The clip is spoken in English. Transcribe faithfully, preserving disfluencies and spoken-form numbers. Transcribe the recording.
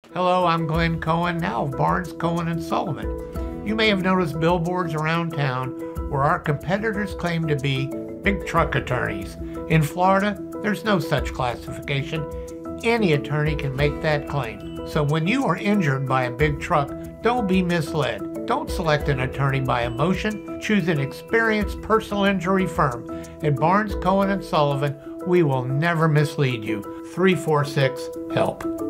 Hello, I'm Glenn Cohen, now of Barnes, Cohen and Sullivan. You may have noticed billboards around town where our competitors claim to be big truck attorneys. In Florida, there's no such classification. Any attorney can make that claim. So when you are injured by a big truck, don't be misled. Don't select an attorney by emotion. Choose an experienced personal injury firm. At Barnes, Cohen and Sullivan, we will never mislead you. three four six, HELP.